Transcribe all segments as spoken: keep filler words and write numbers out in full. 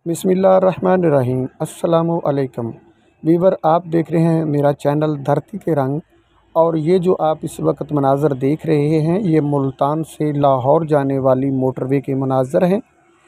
बिस्मिल्लाहिर्रहमानिर्रहीम। अस्सलामुअलैकुम वीवर, आप देख रहे हैं मेरा चैनल धरती के रंग। और ये जो आप इस वक्त मनाज़र देख रहे हैं, ये मुल्तान से लाहौर जाने वाली मोटरवे के मनाज़र हैं।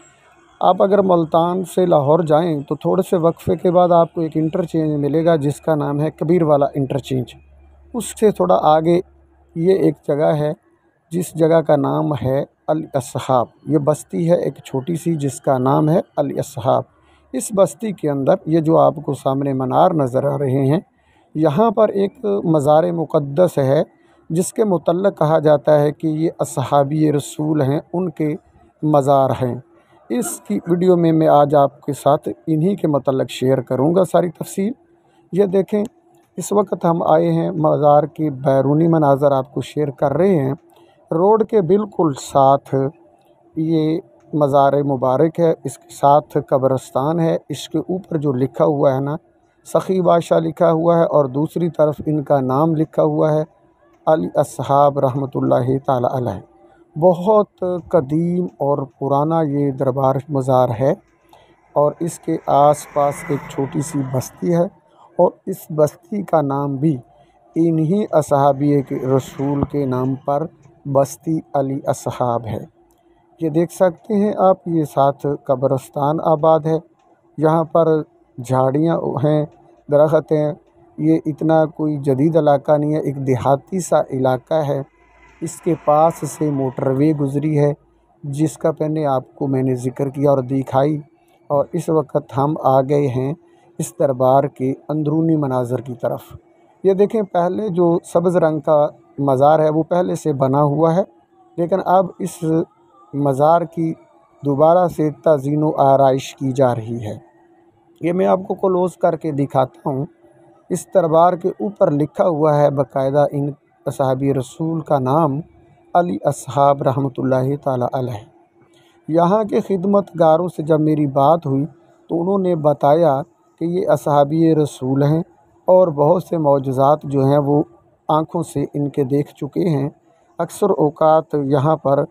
आप अगर मुल्तान से लाहौर जाएं तो थोड़े से वक्फे के बाद आपको एक इंटरचेंज मिलेगा जिसका नाम है कबीर वाला इंटरचेंज। उससे थोड़ा आगे ये एक जगह है जिस जगह का नाम है अल असहाब। ये बस्ती है एक छोटी सी जिसका नाम है अल असहाब। इस बस्ती के अंदर ये जो आपको सामने मनार नज़र आ रहे हैं, यहाँ पर एक मज़ार मुक़द्दस है जिसके मुतल्लक़ कहा जाता है कि ये असहाबी रसूल हैं, उनके मज़ार हैं। इसकी वीडियो में मैं आज आपके साथ इन्हीं के मुतल्लक़ शेयर करूँगा सारी तफसील। ये देखें, इस वक्त हम आए हैं मज़ार के बैरूनी मनाज़र आपको शेयर कर रहे हैं। रोड के बिल्कुल साथ ये मज़ार मुबारक है, इसके साथ कब्रस्तान है। इसके ऊपर जो लिखा हुआ है ना, सखी बादशाह लिखा हुआ है और दूसरी तरफ इनका नाम लिखा हुआ है अल असहाब रहमतुल्लाहि ताला अलैह। बहुत कदीम और पुराना ये दरबार मज़ार है और इसके आसपास एक छोटी सी बस्ती है और इस बस्ती का नाम भी इन्हीं असहाबी के रसूल के नाम पर बस्ती अली असहाब है। ये देख सकते हैं आप, ये साथ कब्रस्तान आबाद है। यहाँ पर झाड़ियाँ हैं, दरख्त हैं। ये इतना कोई जदीद इलाका नहीं है, एक देहाती सा इलाका है। इसके पास से मोटरवे गुज़री है जिसका पहले आपको मैंने ज़िक्र किया और दिखाई। और इस वक्त हम आ गए हैं इस दरबार के अंदरूनी मनाज़र की तरफ। ये देखें, पहले जो सब्ज़ रंग का मज़ार है वो पहले से बना हुआ है, लेकिन अब इस मज़ार की दोबारा से तज़ीन व आराइश की जा रही है। ये मैं आपको क्लोज़ करके दिखाता हूँ। इस दरबार के ऊपर लिखा हुआ है बाकायदा इन असहाबी रसूल का नाम अली असहाब रहमतुल्लाहि ताला अलैह। यहाँ के खिदमतगारों से जब मेरी बात हुई तो उन्होंने बताया कि ये असहाबी रसूल हैं और बहुत से मौजज़ात जो हैं वो आँखों से इनके देख चुके हैं। अक्सर औक़ात यहाँ पर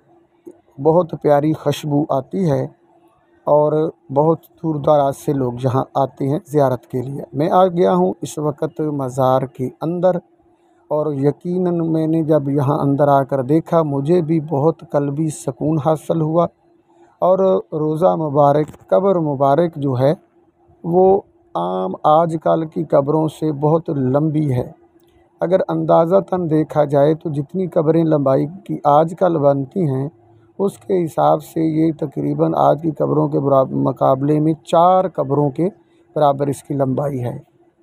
बहुत प्यारी खुशबू आती है और बहुत दूर दराज से लोग यहाँ आते हैं ज़ियारत के लिए। मैं आ गया हूँ इस वक्त मज़ार के अंदर और यकीनन मैंने जब यहाँ अंदर आकर देखा, मुझे भी बहुत क़ल्बी सुकून हासिल हुआ। और रोज़ा मुबारक, कब्र मुबारक जो है वो आम आजकल की कब्रों से बहुत लंबी है। अगर अंदाज़तन देखा जाए तो जितनी कब्रें लंबाई की आजकल बनती हैं उसके हिसाब से ये तकरीबन आज की कब्रों के मुकाबले में चार कब्रों के बराबर इसकी लंबाई है।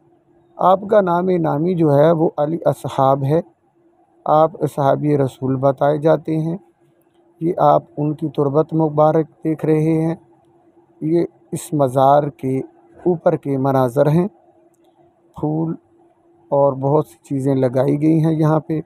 आपका नाम नामी जो है वो अली असहाब है। आप असहाबी रसूल बताए जाते हैं। ये आप उनकी तुरबत मुबारक देख रहे हैं। ये इस मज़ार के ऊपर के मनाज़र हैं। फूल और बहुत सी चीज़ें लगाई गई हैं यहाँ पे।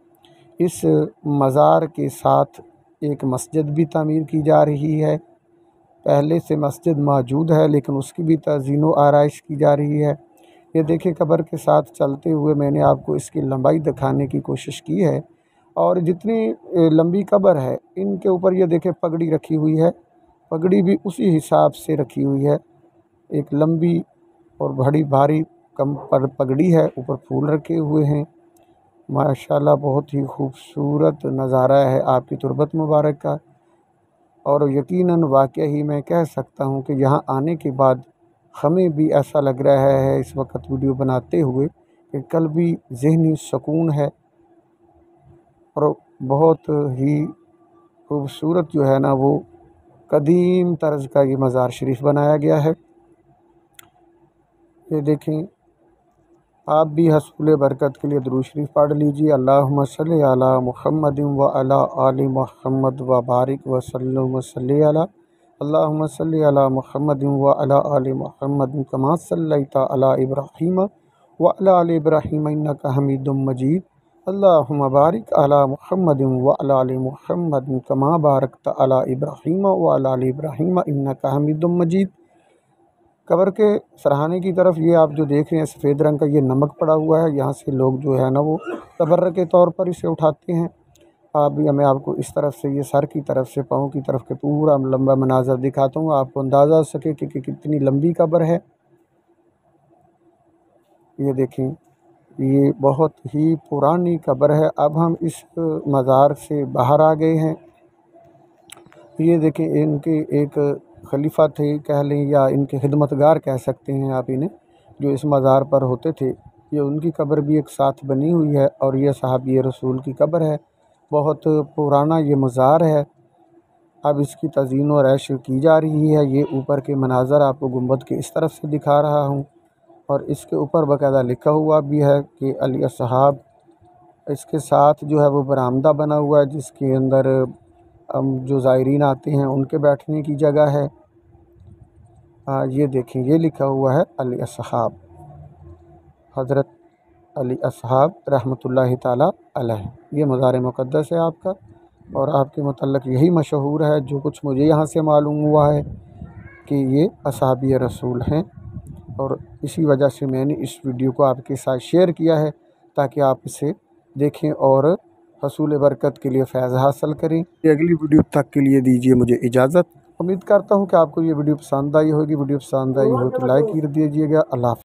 इस मज़ार के साथ एक मस्जिद भी तामीर की जा रही है। पहले से मस्जिद मौजूद है लेकिन उसकी भी तज़ीन व आराइश की जा रही है। ये देखिए, कब्र के साथ चलते हुए मैंने आपको इसकी लंबाई दिखाने की कोशिश की है। और जितनी लंबी कब्र है इनके ऊपर ये देखें पगड़ी रखी हुई है। पगड़ी भी उसी हिसाब से रखी हुई है, एक लंबी और बड़ी भारी कम पर पगड़ी है, ऊपर फूल रखे हुए हैं। माशाल्लाह बहुत ही खूबसूरत नज़ारा है आपकी तुरबत मुबारक का। और यकीनन वाक़ई ही मैं कह सकता हूँ कि यहाँ आने के बाद हमें भी ऐसा लग रहा है इस वक्त वीडियो बनाते हुए कि क़ल्बी ज़हनी सुकून है और बहुत ही खूबसूरत जो है ना वो कदीम तर्ज का ये मज़ार शरीफ बनाया गया है। ये देखें, आप भी हसूल बरकत के लिए दुरूद शरीफ पढ़ लीजिए। अल्लाहुम्मा सल्ली अला मुहम्मदिन व अला आलि मुहम्मद व बारिक व सल्लम व सल्ली अला अल्लाहुम्मा सल्ली अला मुहम्मदिन व अला आलि मुहम्मदिन कमा सल्लैता अला इब्राहीम व अला आलि इब्राहीम इन्नका हमीदुम मजीद। अल्लाहुम्मा बारिक अला मुहम्मदिन व अला आलि मुहम्मदिन कमा बारकता अला इब्राहीम व अला आलि इब्राहीम इन्नका हमीदुम मजीद। कब्र के सरहाने की तरफ ये आप जो देख रहे हैं सफ़ेद रंग का, ये नमक पड़ा हुआ है। यहाँ से लोग जो है ना वो तबर्रुक के तौर पर इसे उठाते हैं। अभी मैं आपको इस तरफ से, ये सर की तरफ से पाँव की तरफ के पूरा लंबा मनाज़र दिखाता हूँ, आपको अंदाज़ा हो सके कि, कि कितनी लंबी कब्र है। ये देखें, ये बहुत ही पुरानी कब्र है। अब हम इस मज़ार से बाहर आ गए हैं। ये देखें, इनके एक खलीफा थे कह लें, या इनके खिदमतगार कह सकते हैं आप इन्हें, जो इस मज़ार पर होते थे। ये उनकी कब्र भी एक साथ बनी हुई है, और ये सहाबी रसूल की कब्र है। बहुत पुराना ये मज़ार है। अब इसकी तज़ीन व रैश की जा रही है। ये ऊपर के मनाज़र आपको गुंबद के इस तरफ से दिखा रहा हूँ, और इसके ऊपर बाकायदा लिखा हुआ भी है कि अली अस्हाब। इसके साथ जो है वो बरामदा बना हुआ है, जिसके अंदर जो ज़ायरीन आते हैं उनके बैठने की जगह है। आ, ये देखें, ये लिखा हुआ है अली अस्हाब, हज़रत अली अस्हाब रहमतुल्लाहि ताला अलैह। ये मज़ार मुक़द्दस है आपका, और आपके मुतल्लिक़ यही मशहूर है, जो कुछ मुझे यहाँ से मालूम हुआ है कि ये असहाबी रसूल हैं। और इसी वजह से मैंने इस वीडियो को आपके साथ शेयर किया है, ताकि आप इसे देखें और हसूल बरकत के लिए फैज़ हासिल करें। अगली वीडियो तक के लिए दीजिए मुझे इजाज़त। उम्मीद करता हूँ कि आपको ये वीडियो पसंद आई होगी। वीडियो पसंद आई हो तो लाइक कर दीजिएगा। अल्लाह।